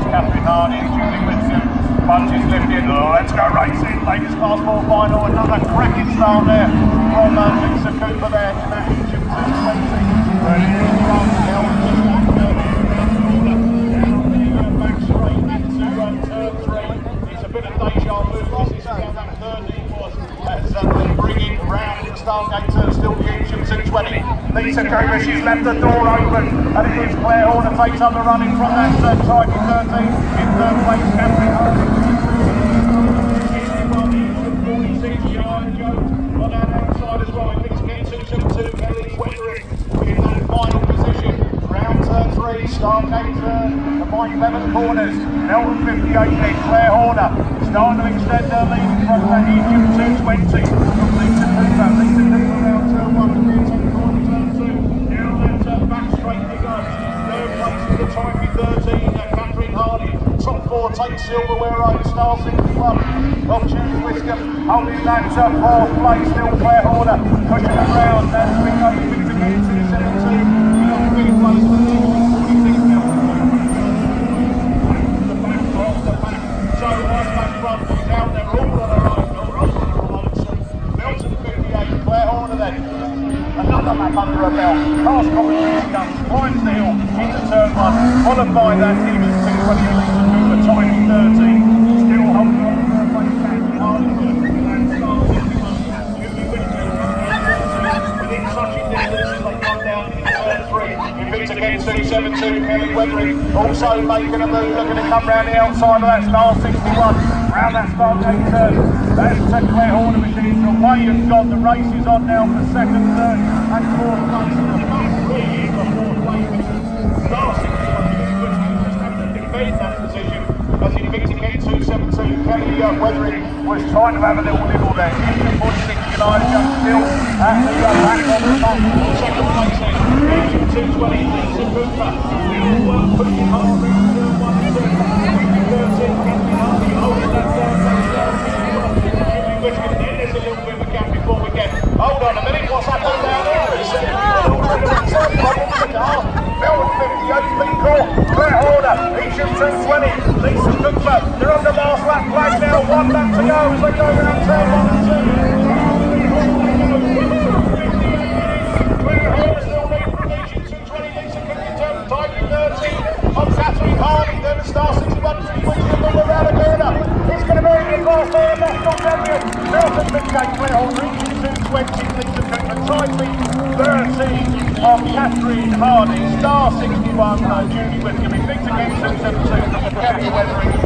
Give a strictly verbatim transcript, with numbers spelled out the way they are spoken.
Catherine Hardy and Julie Whitson. Bunches lifted. Oh, let's go racing. Ladies class four final. Another cracking start there from uh, Lisa Cooper there in that Egypt two twenty. Ready to run now. Back straight into um, turn three. It's a bit of deja vu. This is how that thirteen was. As uh, they're bringing round in Stargate turn, still the Egypt two twenty. Lisa Cooper, she's left the door open, and it is Claire Horner takes up the running from that uh, Tiger thirteen. In third place, Catherine Hardy. forty-six, Joanna Jones on that outside as well. It's getting two seventy-two, Kelly Weathering in that final position. Round turn three, Stargate turn, the Mike Bevan corners. Melton fifty-eight then, Claire Horner starting to extend her lead from that Egypt two twenty. From Lisa Cooper, Lisa Cooper round turn one, turn corner, turn two. Now that uh, back straight they go. Third place for the Tiger thirteen, uh, Catherine Hardy. Top four takes silverware over Star sixty-one. Of Julie Whitcomb holding that uh, fourth place, still Claire Horner pushing it round. That's we go things again, two seventy-two. Fifth place for the forty-six now. The back, off the back. So right back front, she's out there all on her own. All on her own. So Melton fifty-eight, Claire Horner then. Another lap under her belt. Past competition comes, climbs the hill into turn one, followed by that Egypt two twenty Lisa Cooper, timing thirteen. Still holding on to her place back. And Star sixty-one. Julie Whitcomb within touching distance as they come down in turn three. In beats again two seventy-two, Kelly Weathering also making a move, looking to come round the outside of that Star sixty-one. Round that Stargate turn. That's the Claire Horner machine away and gone. The race is on now for second, third and fourth place. The must be for fourth place. Star sixty-one, Julie Whitcomb just had to defend that position as he beats again two seventy-two. Kelly uh, Weathering was trying to have a little nibble there. Into forty-six, United Jones still at the uh, back on the top. Second place then, Egypt two twenty, Lisa Cooper. Still uh, pushing hard around turn one and two. thirteen, Catherine Hardy holding that third place. Julie Whitcomb, then there's a little bit of a gap before we get. Hold on a minute, what's happened down there? Melton fifty-eight, Lee Cole, Claire Horner, Egypt two twenty, Lisa Cooper. They're on the last lap flag now, one lap to go as they go around turn one and two. Claire Horner still leading from Egypt two twenty, Lisa Cooper turn Tiger thirteen, on Catherine Hardy, then the Star sixty-one, Julie Whitcomb all around the corner. It's going to be in the class there, national champion. Melton fifty-eight, Claire Horner, Egypt two twenty, Lisa Cooper, Tiger thirteen of Catherine Hardy, Star sixty-one, uh, Julie Whitcomb, in Victor King two seventy-two, Kelly Weathering.